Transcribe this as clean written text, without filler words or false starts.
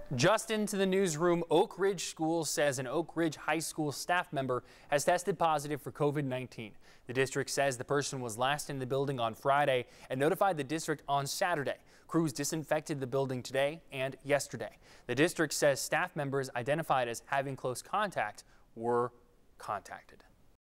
Just into the newsroom, Oak Ridge School says an Oak Ridge High School staff member has tested positive for COVID-19. The district says the person was last in the building on Friday and notified the district on Saturday. Crews disinfected the building today and yesterday. The district says staff members identified as having close contact were contacted.